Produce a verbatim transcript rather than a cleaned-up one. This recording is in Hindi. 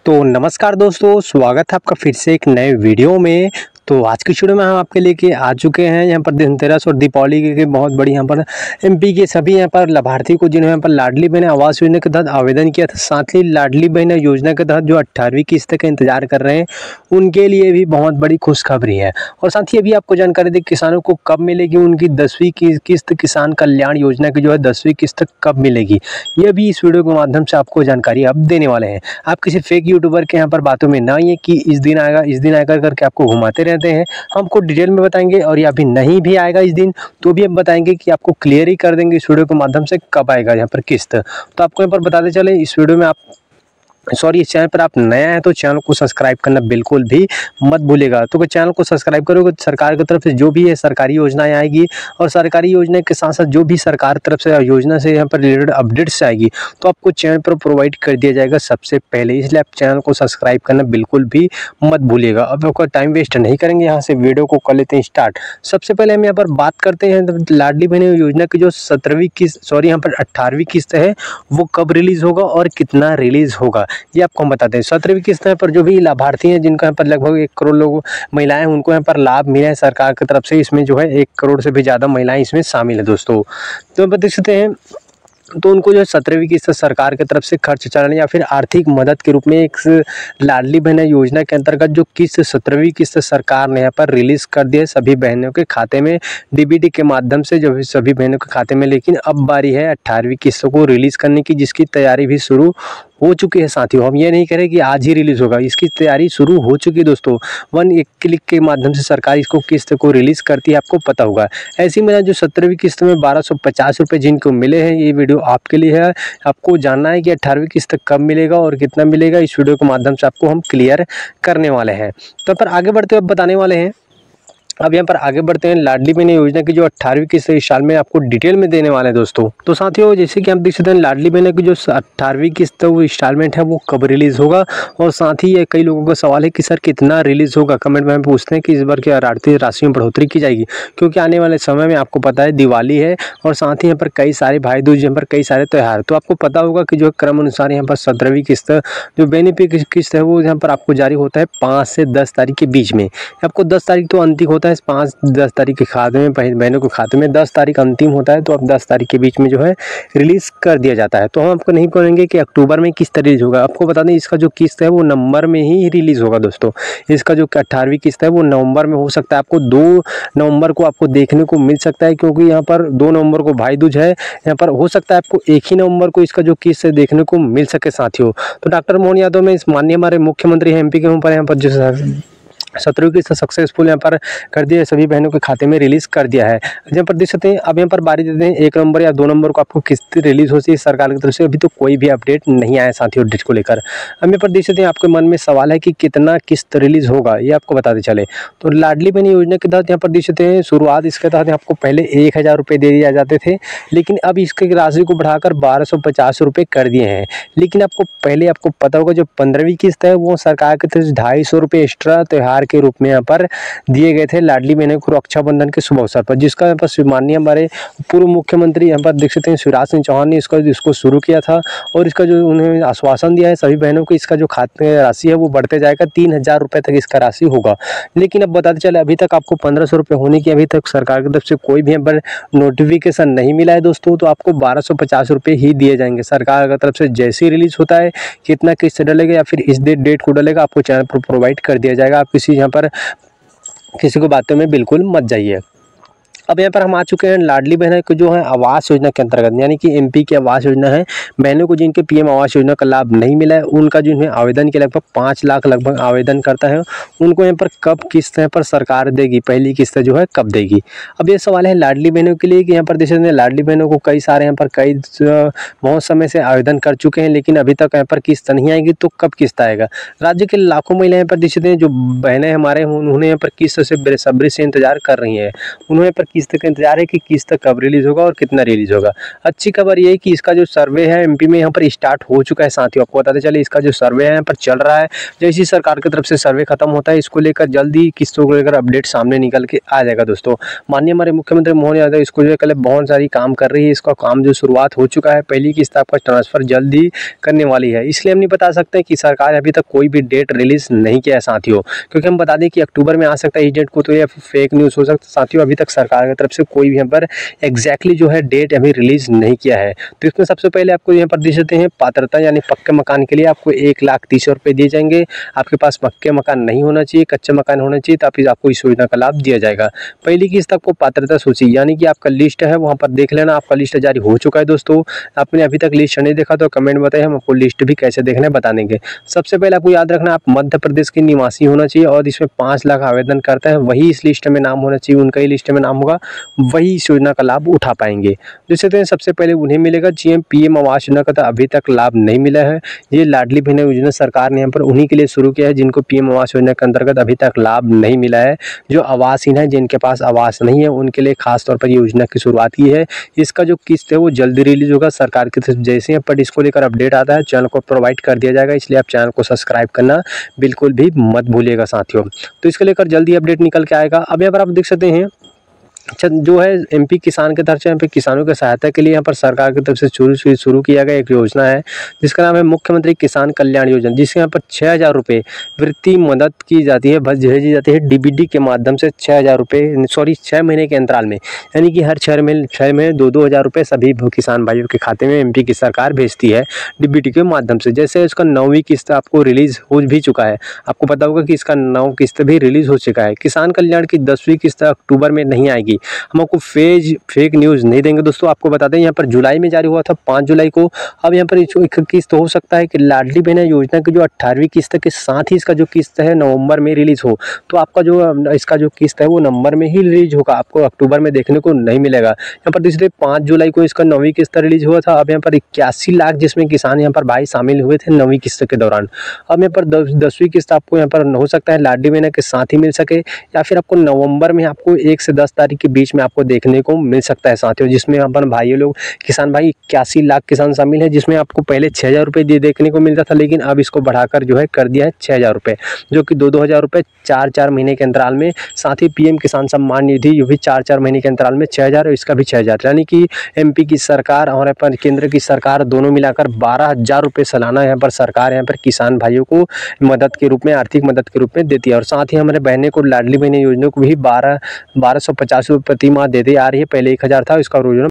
तो नमस्कार दोस्तों, स्वागत है आपका फिर से एक नए वीडियो में। तो आज की वीडियो में हम आपके लेके आ चुके हैं यहाँ पर धनतेरस और दीपावली के बहुत बड़ी यहाँ पर एमपी के सभी यहाँ पर लाभार्थी को जिन्होंने यहाँ पर लाडली बहन आवास योजना के तहत आवेदन किया था, साथ ही लाडली बहन योजना के तहत जो अट्ठारहवीं किस्त का इंतजार कर रहे हैं उनके लिए भी बहुत बड़ी खुशखबरी है। और साथ ही अभी आपको जानकारी दी किसानों को कब मिलेगी उनकी दसवीं की किस्त, किसान कल्याण योजना की जो है दसवीं किस्त कब मिलेगी, ये भी इस वीडियो के माध्यम से आपको जानकारी अब देने वाले हैं। आप किसी फेक यूट्यूबर के यहाँ पर बातों में ना आइए कि इस दिन आएगा इस दिन आएगा करके आपको घुमाते रहते हैं। हम आपको डिटेल में बताएंगे और या फिर नहीं भी आएगा इस दिन तो भी हम बताएंगे कि आपको क्लियर ही कर देंगे इस वीडियो के माध्यम से कब आएगा यहाँ पर किस्त। तो आपको यहाँ पर बताते चले इस वीडियो में आप सॉरी इस चैनल पर आप नया है तो चैनल को सब्सक्राइब करना बिल्कुल भी मत भूलेगा। तो चैनल को सब्सक्राइब करोगे सरकार की तरफ से जो भी है सरकारी योजनाएं आएगी और सरकारी योजना के साथ साथ जो भी सरकार तरफ से योजना से यहाँ पर रिलेटेड अपडेट्स आएगी तो आपको चैनल पर प्रोवाइड कर दिया जाएगा सबसे पहले, इसलिए आप चैनल को सब्सक्राइब करना बिल्कुल भी मत भूलिएगा। अब आपका टाइम वेस्ट नहीं करेंगे, यहाँ से वीडियो को कर लेते हैं स्टार्ट। सबसे पहले हम यहाँ पर बात करते हैं लाडली बहन योजना की जो सत्रहवीं किस्त सॉरी यहाँ पर अट्ठारहवीं किस्त है वो कब रिलीज होगा और कितना रिलीज होगा ये आपको हम बताते हैं। सत्रहवीं किस्त पर जो भी लाभार्थी हैं जिनका यहाँ पर लगभग एक करोड़ लोग महिलाएं उनको यहाँ पर लाभ मिला है सरकार की तरफ से, इसमें जो है एक करोड़ से भी ज़्यादा महिलाएं इसमें शामिल है दोस्तों। तो देख सकते हैं तो उनको जो है सत्रहवीं किस्त सरकार की तरफ से खर्च चलाने या फिर आर्थिक मदद के रूप में एक लाडली बहन योजना के अंतर्गत जो किस्त सत्रहवीं किस्त सरकार ने यहाँ पर रिलीज कर दिया है सभी बहनों के खाते में डीबीटी के माध्यम से जो सभी बहनों के खाते में। लेकिन अब बारी है अट्ठारहवीं किस्त को रिलीज करने की जिसकी तैयारी भी शुरू हो चुकी है साथियों। हम ये नहीं करें कि आज ही रिलीज होगा, इसकी तैयारी शुरू हो चुकी है दोस्तों। वन एक क्लिक के माध्यम से सरकार इसको किस्त को रिलीज करती है, आपको पता होगा। ऐसी में जो सत्रहवीं किस्त में बारह सौ पचास रुपये जिनको मिले हैं ये वीडियो आपके लिए है। आपको जानना है कि अट्ठारहवीं किस्त कब मिलेगा और कितना मिलेगा, इस वीडियो के माध्यम से आपको हम क्लियर करने वाले हैं। तो पर आगे बढ़ते हुए बताने वाले हैं। अब यहाँ पर आगे बढ़ते हैं लाडली बहन योजना की जो अट्ठारहवीं किस्त इस साल में आपको डिटेल में देने वाले हैं दोस्तों। तो साथियों जैसे कि आप देख सकते हैं लाडली बहन की जो अट्ठारहवीं किस्त वो इंस्टॉलमेंट है वो कब रिलीज होगा, और साथ ही ये कई लोगों का सवाल है कि सर कितना रिलीज होगा। कमेंट में हम पूछते हैं कि इस बार क्या आर्थिक राशि में बढ़ोतरी की जाएगी, क्योंकि आने वाले समय में आपको पता है दिवाली है और साथ ही यहाँ पर कई सारे भाई दूज, यहाँ पर कई सारे त्यौहार। तो आपको पता होगा कि जो क्रम अनुसार यहाँ पर सत्रहवीं किस्त जो बेनिफिट किस्त है वो यहाँ पर आपको जारी होता है पाँच से दस तारीख के बीच में। आपको दस तारीख तो अंतिम होता है, पाँच दस तारीख के खाते में बहनों के खाते में दस तारीख अंतिम होता है, तो अब दस तारीख के बीच में जो है रिलीज कर दिया जाता है। तो हम आपको नहीं बोलेंगे कि अक्टूबर में किस्त रिलीज होगा, आपको बता दें इसका जो किस्त है वो नवंबर में ही रिलीज होगा दोस्तों। इसका जो अट्ठारहवीं किस्त है वो नवंबर में हो सकता है, आपको दो नवंबर को आपको देखने को मिल सकता है, क्योंकि यहाँ पर दो नवंबर को भाई दूज है। यहाँ पर हो सकता है आपको एक ही नवंबर को इसका जो किस्त है देखने को मिल सके साथियों। तो डॉक्टर मोहन यादव में इस माननीय हमारे मुख्यमंत्री हैं एमपी के ऊपर यहाँ पर जो सत्रहवीं किस्त सक्सेसफुल यहाँ पर कर दिया है, सभी बहनों के खाते में रिलीज कर दिया है। यहाँ पर देख सकते हैं अब यहाँ पर बारी देते हैं एक नंबर या दो नंबर को आपको किस्त रिलीज होती है सरकार की तरफ से। अभी तो कोई भी अपडेट नहीं आया साथियों अपडेट को लेकर। अब यहाँ पर देख सकते हैं आपके मन में सवाल है कि कितना किस्त रिलीज होगा, ये आपको बताते चले। तो लाडली बहन योजना के तहत यहाँ पर देख सकते हैं शुरुआत इसके तहत आपको पहले एक हज़ार रुपये दे दिए जाते थे, लेकिन अब इसकी राशि को बढ़ाकर बारह सौ पचास रुपये कर दिए हैं। लेकिन आपको पहले आपको पता होगा जो पंद्रहवीं किस्त है वो सरकार की तरफ से ढाई सौ रुपये एक्स्ट्रा त्यौहार के रूप में यहाँ पर दिए गए थे लाडली बहन को रक्षाबंधन के शुभ अवसर पर, जिसका यहाँ पर माननीय हमारे पूर्व मुख्यमंत्री यहाँ पर देख सकते हैं शिवराज सिंह चौहान ने इसको इसको शुरू किया था। और इसका जो उन्होंने आश्वासन दिया है सभी बहनों को, इसका जो खाते राशि है वो बढ़ते जाएगा, तीन हज़ार रुपये तक इसका राशि होगा। लेकिन अब बताते चले अभी तक आपको पंद्रह सौ रुपये होने की अभी तक सरकार की तरफ से कोई भी यहाँ पर नोटिफिकेशन नहीं मिला है दोस्तों। तो आपको बारह सौ पचास रुपये ही दिए जाएंगे सरकार की तरफ से। जैसे ही रिलीज होता है कितना किस्त डलेगा या फिर इस डेट डेट को डलेगा आपको चैनल पर प्रोवाइड कर दिया जाएगा। आप किसी यहाँ पर किसी को बातों में बिल्कुल मत जाइए। अब यहाँ पर हम आ चुके हैं लाडली बहन को जो है आवास योजना के अंतर्गत, यानी कि एमपी की आवास योजना है। बहनों को जिनके पीएम आवास योजना का लाभ नहीं मिला है उनका जो है आवेदन के लगभग पाँच लाख लगभग आवेदन करता है, उनको यहाँ पर कब किस्त यहाँ पर सरकार देगी, पहली किस्त जो है कब देगी। अब ये सवाल है लाडली बहनों के लिए कि यहाँ पर देश में लाडली बहनों को कई सारे यहाँ पर कई बहुत समय से आवेदन कर चुके हैं, लेकिन अभी तक यहाँ पर किस्त नहीं आएगी। तो कब किस्त आएगा। राज्य के लाखों महिलाएं पर देश जो बहनें हमारे उन्होंने यहाँ पर किस्त से बेसब्री से इंतजार कर रही हैं, उन्होंने पर किस्त का इंतजार है कि किस्त कब रिलीज़ होगा और कितना रिलीज़ होगा। अच्छी खबर ये है कि इसका जो सर्वे है एमपी में यहाँ पर स्टार्ट हो चुका है साथियों। आपको बताते चले इसका जो सर्वे है यहाँ पर चल रहा है। जैसे ही सरकार की तरफ से सर्वे खत्म होता है इसको लेकर जल्दी किस्तों को लेकर अपडेट सामने निकल के आ जाएगा दोस्तों। माननीय हमारे मुख्यमंत्री मोहन यादव इसको जो है बहुत सारी काम कर रही है। इसका काम जो शुरुआत हो चुका है, पहली किस्त आपका ट्रांसफ़र जल्दी करने वाली है। इसलिए हम नहीं बता सकते कि सरकार अभी तक कोई भी डेट रिलीज़ नहीं किया है साथियों, क्योंकि हम बता दें कि अक्टूबर में आ सकता है इस डेट को, तो ये फेक न्यूज़ हो सकता है साथियों। अभी तक सरकार की तरफ से कोई भी यहाँ पर एग्जैक्टली जो है डेट अभी रिलीज़ नहीं किया है। तो इसमें सबसे पहले आपको यहाँ पर दे सकते हैं पात्रता, यानी पक्के मकान के लिए आपको एक लाख तीस हजार रुपये दिए जाएंगे। आपके पास पक्के मकान नहीं होना चाहिए, कच्चे मकान होना चाहिए, तब आपको इस योजना का लाभ दिया जाएगा। पहली किस्त आपको पात्रता सूची यानी कि आपका लिस्ट है वहाँ पर देख लेना। आपका लिस्ट जारी हो चुका है दोस्तों। आपने अभी तक लिस्ट नहीं देखा तो कमेंट बताइए, हम आपको लिस्ट भी कैसे देखना है बता देंगे। सबसे पहले आपको याद रखना आप मध्य प्रदेश के निवासी होना चाहिए और इसमें पाँच लाख आवेदन करते हैं वही इस लिस्ट में नाम होना चाहिए, उनका ही लिस्ट में नाम होगा, वही इस योजना का लाभ उठा पाएंगे। जैसे तो सबसे पहले उन्हें मिलेगा जीएम पीएम आवास योजना का तो अभी तक लाभ नहीं मिला है। ये लाडली बहना योजना सरकार ने यहाँ पर उन्हीं के लिए शुरू किया है जिनको पीएम आवास योजना के अंतर्गत अभी तक लाभ नहीं मिला है। जो आवासहीन है, जिनके पास आवास नहीं है, उनके लिए खास तौर पर योजना की शुरुआत की है। इसका जो किस्त है वो जल्दी रिलीज होगा सरकार की तरफ जैसे ही पर इसको लेकर अपडेट आता है चैनल को प्रोवाइड कर दिया जाएगा। इसलिए आप चैनल को सब्सक्राइब करना बिल्कुल भी मत भूलिएगा साथियों। तो इसको लेकर जल्दी अपडेट निकल के आएगा। अब यहाँ पर आप देख सकते हैं अच्छा जो है एमपी किसान के तरफ से यहाँ पे किसानों की सहायता के लिए यहाँ पर सरकार की तरफ से शुरू शुरू किया गया एक योजना है जिसका नाम है मुख्यमंत्री किसान कल्याण योजना, जिसके यहाँ पर छः हज़ार रुपये वृत्ति मदद की जाती है, बस भेजी जाती है डीबीडी के माध्यम से। छः हज़ार रुपये सॉरी छः महीने के अंतराल में, यानी कि हर छः महीने छः महीने दो दो हज़ार रुपये सभी किसान भाइयों के खाते में एमपी की सरकार भेजती है डीबीडी के माध्यम से। जैसे इसका नौवीं किस्त आपको रिलीज़ हो भी चुका है, आपको पता होगा कि इसका नौ किस्त भी रिलीज़ हो चुका है। किसान कल्याण की दसवीं किस्त अक्टूबर में नहीं आएगी, हम आपको फेज फेक न्यूज़ नहीं देंगे दोस्तों। आपको बता दें यहाँ पर जुलाई में जारी हुआ था पाँच जुलाई को। अब यहाँ पर एक किस्त हो सकता है कि लाडली बहना योजना की जो अट्ठारहवीं किस्त के साथ ही इसका जो किस्त है नवंबर में रिलीज हो, तो आपका जो इसका जो किस्त है वो नवंबर में ही रिलीज होगा, आपको अक्टूबर में देखने को नहीं मिलेगा। यहाँ पर दूसरे पाँच जुलाई को इसका नौवीं किस्त रिलीज हुआ था। अब यहाँ पर इक्यासी लाख जिसमें किसान यहाँ पर भाई शामिल हुए थे नौवीं किस्त के दौरान। अब यहाँ पर दस दसवीं किस्त आपको यहाँ पर हो सकता है लाडली बहना के साथ ही मिल सके, या फिर आपको नवंबर में आपको एक से दस तारीख के बीच में आपको देखने को मिल सकता है साथियों, जिसमें यहाँ पर भाई लोग किसान भाई इक्यासी लाख किसान शामिल है, जिसमें आपको पहले छः हज़ार रुपये दिए देखने को मिलता था, लेकिन अब इसको बढ़ाकर जो है कर दिया है छः हज़ार रुपये, जो कि दो दो हज़ार रुपये चार चार महीने के अंतराल में। साथ ही पीएम किसान सम्मान निधि ये भी चार चार महीने के अंतराल में छः हज़ार और इसका भी छः हज़ार, यानी कि एमपी की सरकार और यहाँ पर केंद्र की सरकार दोनों मिलाकर बारह हज़ार रुपये सालाना यहाँ पर सरकार यहाँ पर किसान भाइयों को मदद के रूप में, आर्थिक मदद के रूप में देती है। और साथ ही हमारे बहने को लाडली बहना योजना को भी बारह बारह सौ पचास रुपये प्रति माह देती आ रही है। पहले एक हज़ार था, इसका योजना